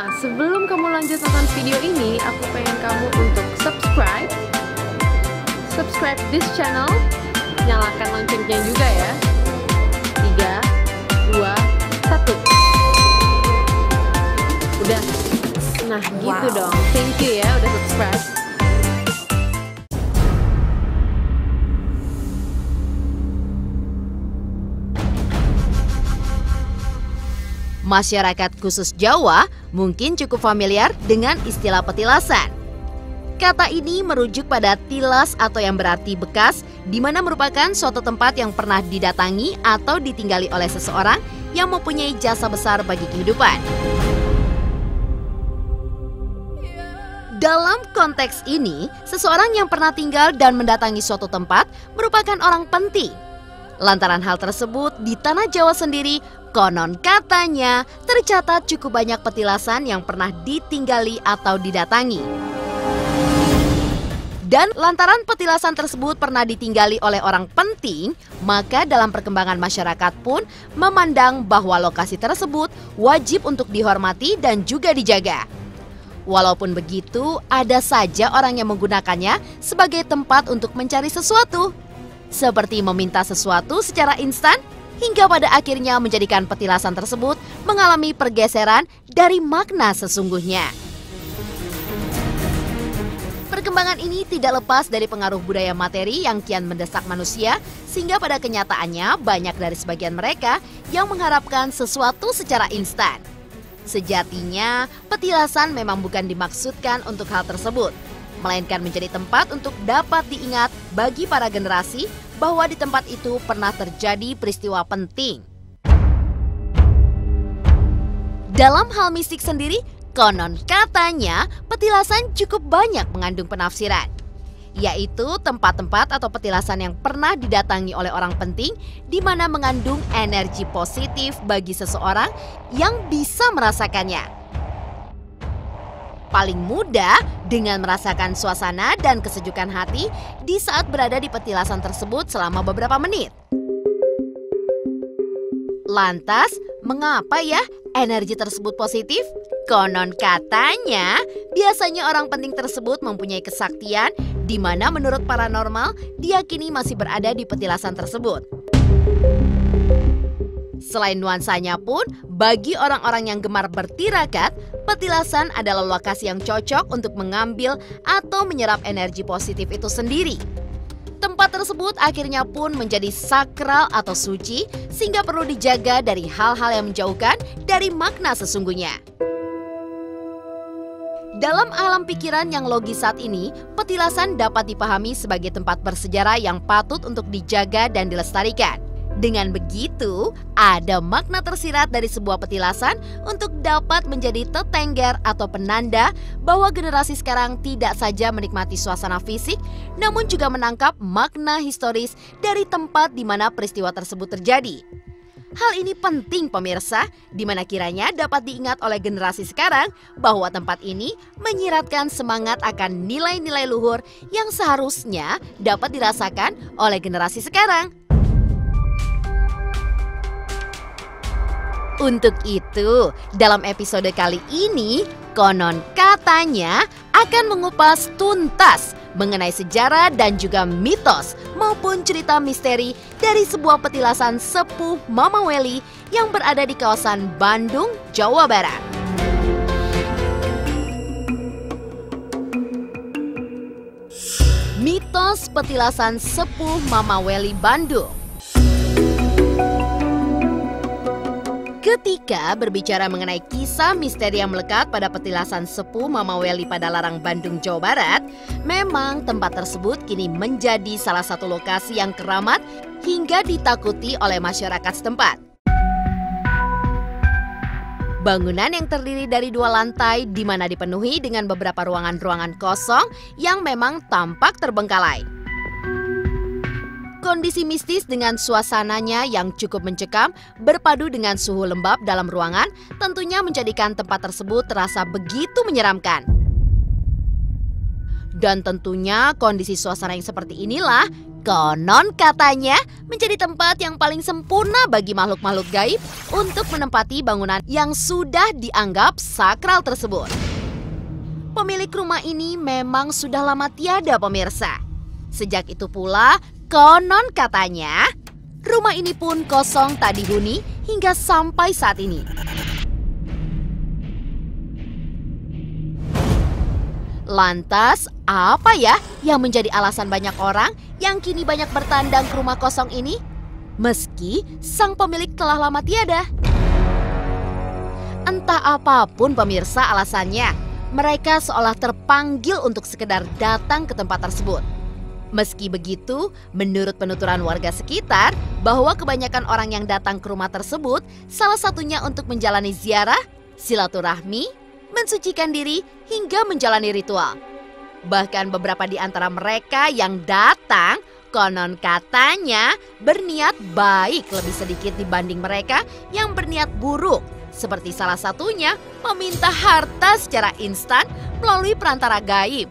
Nah, sebelum kamu lanjut nonton video ini, aku pengen kamu untuk subscribe this channel, nyalakan loncengnya juga ya. 3, 2, 1. Udah. Nah, gitu dong. Thank you ya udah subscribe. Masyarakat khusus Jawa mungkin cukup familiar dengan istilah petilasan. Kata ini merujuk pada tilas atau yang berarti bekas, di mana merupakan suatu tempat yang pernah didatangi atau ditinggali oleh seseorang yang mempunyai jasa besar bagi kehidupan. Dalam konteks ini, seseorang yang pernah tinggal dan mendatangi suatu tempat merupakan orang penting. Lantaran hal tersebut, di tanah Jawa sendiri, konon katanya tercatat cukup banyak petilasan yang pernah ditinggali atau didatangi. Dan lantaran petilasan tersebut pernah ditinggali oleh orang penting, maka dalam perkembangan masyarakat pun memandang bahwa lokasi tersebut wajib untuk dihormati dan juga dijaga. Walaupun begitu, ada saja orang yang menggunakannya sebagai tempat untuk mencari sesuatu. Seperti meminta sesuatu secara instan, hingga pada akhirnya menjadikan petilasan tersebut mengalami pergeseran dari makna sesungguhnya. Perkembangan ini tidak lepas dari pengaruh budaya materi yang kian mendesak manusia, sehingga pada kenyataannya banyak dari sebagian mereka yang mengharapkan sesuatu secara instan. Sejatinya, petilasan memang bukan dimaksudkan untuk hal tersebut, melainkan menjadi tempat untuk dapat diingat bagi para generasi bahwa di tempat itu pernah terjadi peristiwa penting. Dalam hal mistik sendiri, konon katanya petilasan cukup banyak mengandung penafsiran, yaitu tempat-tempat atau petilasan yang pernah didatangi oleh orang penting di mana mengandung energi positif bagi seseorang yang bisa merasakannya. Paling mudah dengan merasakan suasana dan kesejukan hati di saat berada di petilasan tersebut selama beberapa menit. Lantas, mengapa ya energi tersebut positif? Konon katanya, biasanya orang penting tersebut mempunyai kesaktian di mana menurut paranormal diyakini masih berada di petilasan tersebut. Selain nuansanya pun, bagi orang-orang yang gemar bertirakat, petilasan adalah lokasi yang cocok untuk mengambil atau menyerap energi positif itu sendiri. Tempat tersebut akhirnya pun menjadi sakral atau suci, sehingga perlu dijaga dari hal-hal yang menjauhkan dari makna sesungguhnya. Dalam alam pikiran yang logis saat ini, petilasan dapat dipahami sebagai tempat bersejarah yang patut untuk dijaga dan dilestarikan. Dengan begitu, ada makna tersirat dari sebuah petilasan untuk dapat menjadi tetengger atau penanda bahwa generasi sekarang tidak saja menikmati suasana fisik, namun juga menangkap makna historis dari tempat di mana peristiwa tersebut terjadi. Hal ini penting pemirsa, di mana kiranya dapat diingat oleh generasi sekarang bahwa tempat ini menyiratkan semangat akan nilai-nilai luhur yang seharusnya dapat dirasakan oleh generasi sekarang. Untuk itu, dalam episode kali ini, konon katanya akan mengupas tuntas mengenai sejarah dan juga mitos maupun cerita misteri dari sebuah petilasan sepuh Mama Welly yang berada di kawasan Bandung, Jawa Barat. Mitos petilasan sepuh Mama Welly Bandung. Ketika berbicara mengenai kisah misteri yang melekat pada petilasan sepuh Mama Welly pada Larang, Bandung, Jawa Barat, memang tempat tersebut kini menjadi salah satu lokasi yang keramat hingga ditakuti oleh masyarakat setempat. Bangunan yang terdiri dari 2 lantai di mana dipenuhi dengan beberapa ruangan-ruangan kosong yang memang tampak terbengkalai. Kondisi mistis dengan suasananya yang cukup mencekam berpadu dengan suhu lembab dalam ruangan tentunya menjadikan tempat tersebut terasa begitu menyeramkan. Dan tentunya kondisi suasana yang seperti inilah Konon katanya menjadi tempat yang paling sempurna bagi makhluk-makhluk gaib untuk menempati bangunan yang sudah dianggap sakral tersebut. Pemilik rumah ini memang sudah lama tiada, pemirsa. Sejak itu pula, konon katanya, rumah ini pun kosong tak dihuni hingga sampai saat ini. Lantas, apa ya yang menjadi alasan banyak orang yang kini banyak bertandang ke rumah kosong ini? Meski sang pemilik telah lama tiada. Entah apapun pemirsa alasannya, mereka seolah terpanggil untuk sekedar datang ke tempat tersebut. Meski begitu, menurut penuturan warga sekitar, bahwa kebanyakan orang yang datang ke rumah tersebut salah satunya untuk menjalani ziarah, silaturahmi, mensucikan diri, hingga menjalani ritual. Bahkan beberapa di antara mereka yang datang konon katanya berniat baik lebih sedikit dibanding mereka yang berniat buruk. Seperti salah satunya meminta harta secara instan melalui perantara gaib.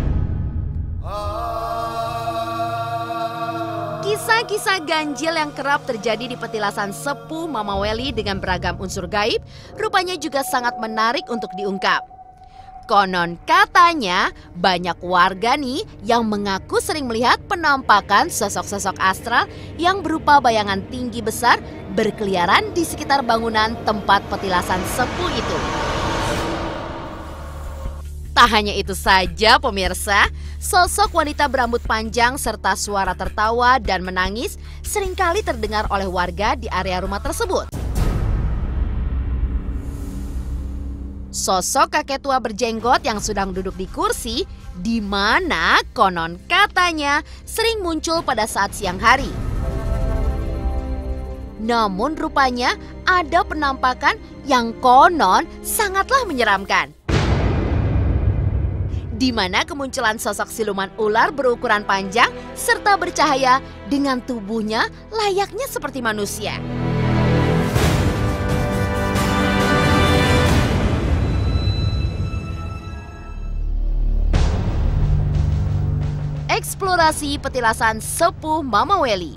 Kisah-kisah ganjil yang kerap terjadi di petilasan Sepuh Mama Welly dengan beragam unsur gaib rupanya juga sangat menarik untuk diungkap. Konon katanya banyak warga nih yang mengaku sering melihat penampakan sosok-sosok astral yang berupa bayangan tinggi besar berkeliaran di sekitar bangunan tempat petilasan sepuh itu. Tak hanya itu saja pemirsa, sosok wanita berambut panjang serta suara tertawa dan menangis seringkali terdengar oleh warga di area rumah tersebut. Sosok kakek tua berjenggot yang sedang duduk di kursi, di mana konon katanya sering muncul pada saat siang hari. Namun rupanya ada penampakan yang konon sangatlah menyeramkan. Di mana kemunculan sosok siluman ular berukuran panjang serta bercahaya dengan tubuhnya layaknya seperti manusia. Eksplorasi petilasan Sepuh Mama Welly.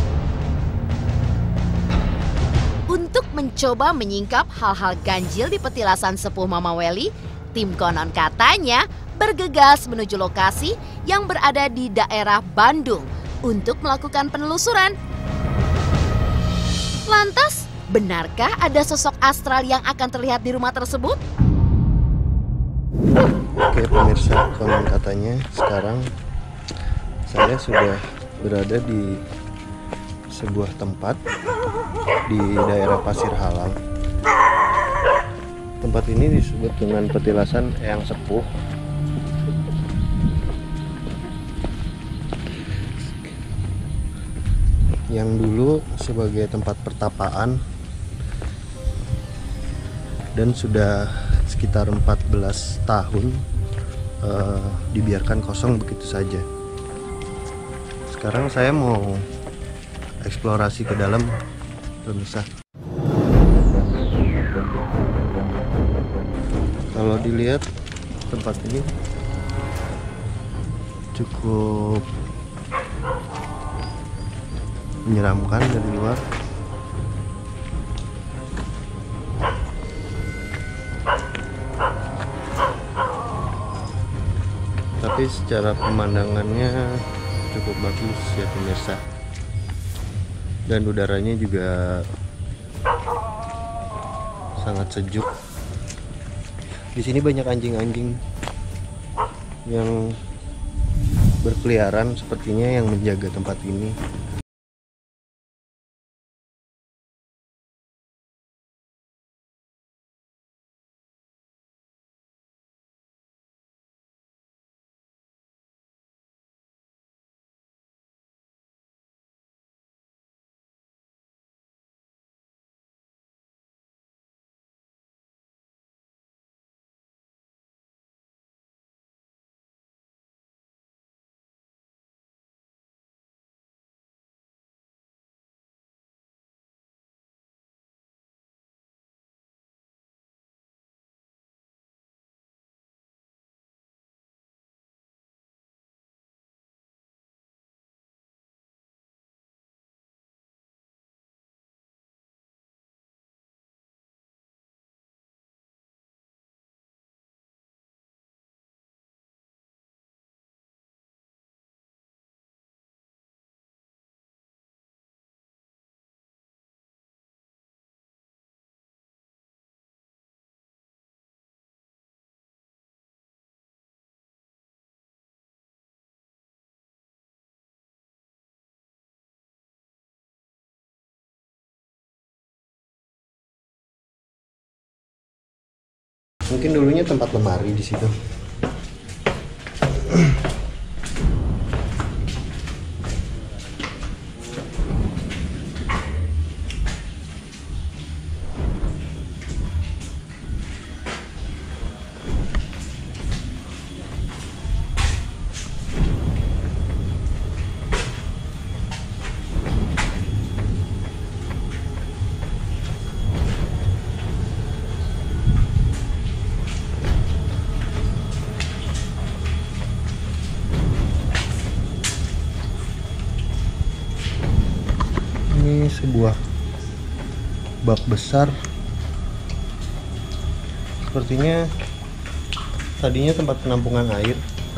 Untuk mencoba menyingkap hal-hal ganjil di petilasan Sepuh Mama Welly, tim konon katanya bergegas menuju lokasi yang berada di daerah Bandung untuk melakukan penelusuran. Lantas, benarkah ada sosok astral yang akan terlihat di rumah tersebut? Oke pemirsa, konon katanya sekarang saya sudah berada di sebuah tempat di daerah Pasir Halang. Tempat ini disebut dengan petilasan Eyang Sepuh. Yang dulu sebagai tempat pertapaan dan sudah sekitar 14 tahun dibiarkan kosong begitu saja. Sekarang saya mau eksplorasi ke dalam, pemirsa. Kalau dilihat tempat ini cukup menyeramkan dari luar. Tapi secara pemandangannya cukup bagus ya pemirsa. Dan udaranya juga sangat sejuk. Di sini banyak anjing-anjing yang berkeliaran, sepertinya yang menjaga tempat ini. Mungkin dulunya tempat lemari di situ. Ini sebuah bak besar. Sepertinya tadinya tempat penampungan air.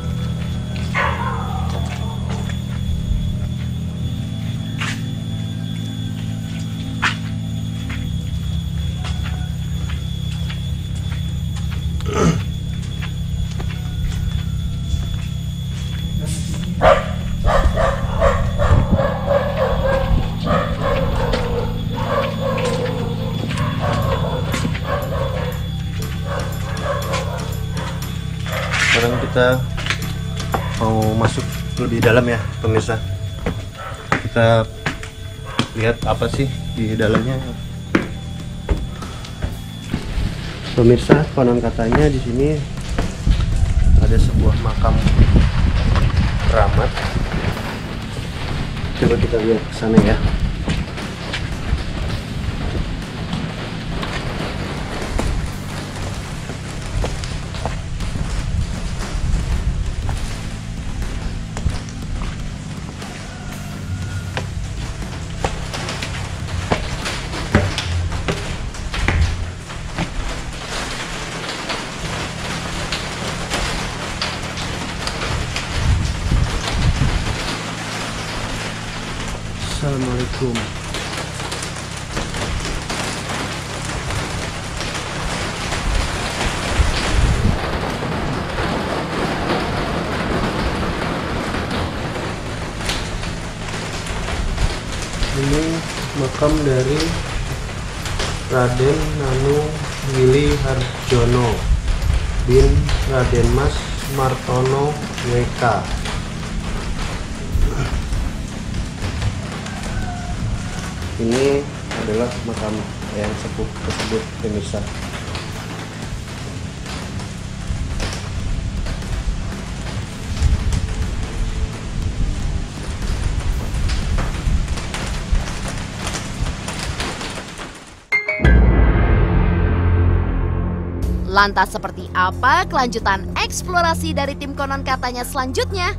Sekarang kita mau masuk lebih dalam ya pemirsa. Kita lihat apa sih di dalamnya. Pemirsa, konon katanya di sini ada sebuah makam keramat. Coba kita lihat ke sana ya. Assalamualaikum. Ini makam dari Raden Nanu Willy Harjono bin Raden Mas Martono WK. Ini adalah makam yang sepuh tersebut pemirsa. Lantas seperti apa kelanjutan eksplorasi dari tim konon katanya selanjutnya?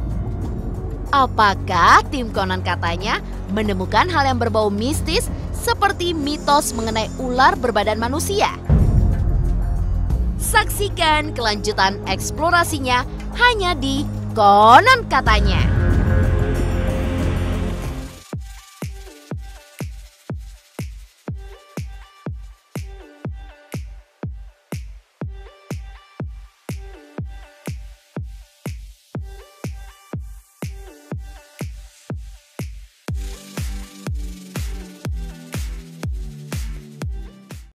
Apakah tim konon katanya menemukan hal yang berbau mistis seperti mitos mengenai ular berbadan manusia? Saksikan kelanjutan eksplorasinya hanya di Konon Katanya.